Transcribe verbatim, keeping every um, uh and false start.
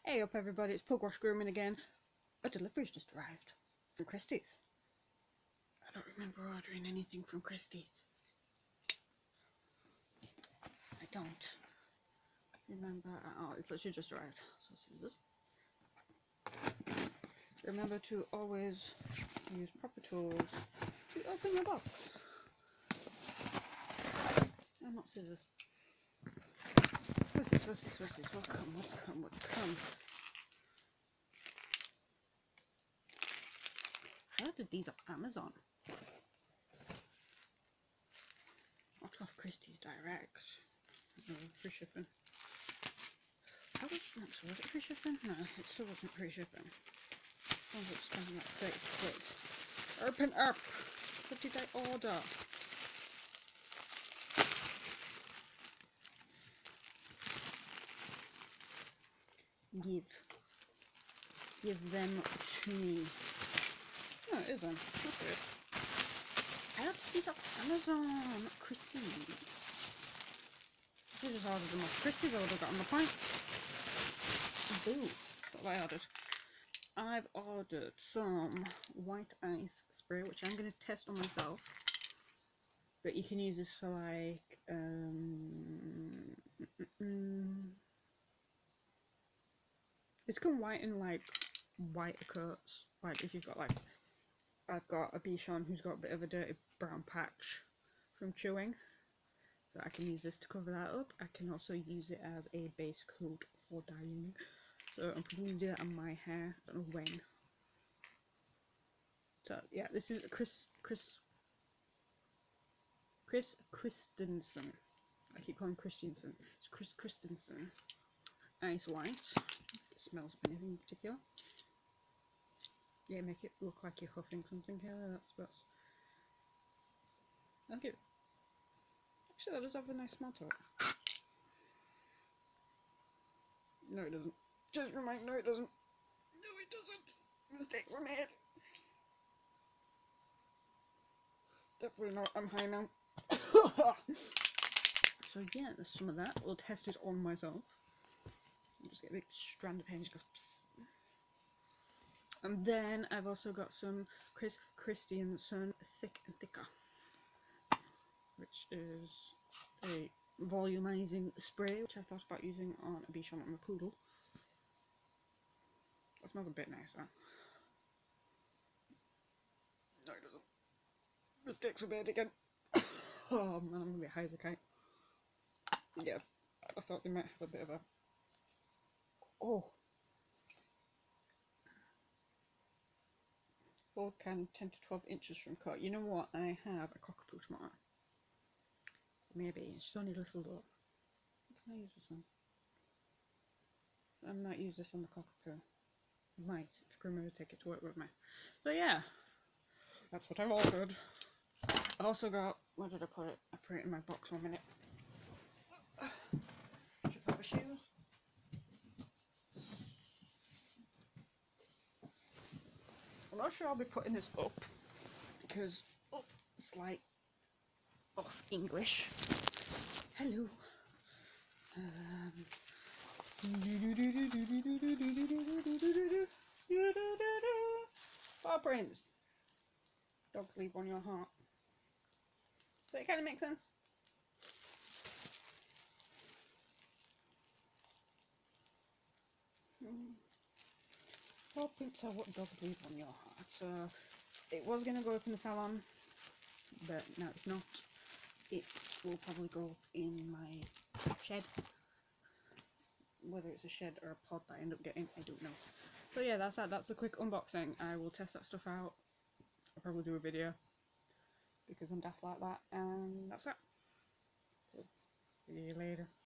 Hey up everybody, it's Pugwash Grooming again. A delivery's just arrived from Christie's. I don't remember ordering anything from Christie's. I don't remember at all. It's literally just arrived. So scissors. Remember to always use proper tools to open your box. And not scissors. What's this? What's this? What's this? What's come? What's come? What's come? I ordered these off Amazon. Not off Christie's Direct. No, free shipping. How was, no, so was it free shipping? No, it still wasn't free shipping. I was spending like thirty quid. Open up! What did I order? Give. Give them to me. No, it isn't. That's weird. I ordered these off Amazon, not Christie's. I just ordered them off Christie's, I would have gotten the point. Boo. That's what I ordered. I've ordered some white ice spray, which I'm going to test on myself. But you can use this for like, um, mm, mm, it's going to whiten like whiter coats. Like if you've got like, I've got a Bichon who's got a bit of a dirty brown patch from chewing. So I can use this to cover that up. I can also use it as a base coat for dyeing. So I'm probably going to do that on my hair. I don't know when. So yeah, this is Chris Chris Chris Christensen. I keep calling Christensen. It's Chris Christensen. Ice white. It smells of anything in particular. Yeah, make it look like you're huffing something here. That's that's. I think it. Actually, that does have a nice smell to it. No, it doesn't. Just remind. No, it doesn't. No, it doesn't. Mistakes were made. Definitely not. I'm high now. So yeah, there's some of that. We'll test it on myself. I'll just get a big strand of hair and just go psst. And then I've also got some Chris Christensen Thick and Thicker, which is a volumizing spray, which I thought about using on a Bichon and a poodle. That smells a bit nicer. No, it doesn't. Mistakes were made again. Oh man, I'm gonna be high as a kite. Yeah, I thought they might have a bit of a. Oh. Ball can ten to twelve inches from cut. You know what? I have a cockapoo tomorrow. Maybe. It's only a little though. What can I use this on? I might use this on the cockapoo. I might, if Grandma would take it to work with me. So yeah, that's what I've ordered. I also got, where did I put it? I put it in my box one minute. Should I put my shoes? I'm not sure I'll be putting this up because oh, it's like off English. Hello. Um, Paw prints. Dogs leave on your heart. So it kind of makes sense. Paw prints are what dogs leave on your heart. So it was going to go up in the salon, but no, it's not. It will probably go in my shed. Whether it's a shed or a pod that I end up getting, I don't know. So yeah, that's that. That's a quick unboxing. I will test that stuff out. I'll probably do a video because I'm daft like that, and that's it. So, see you later.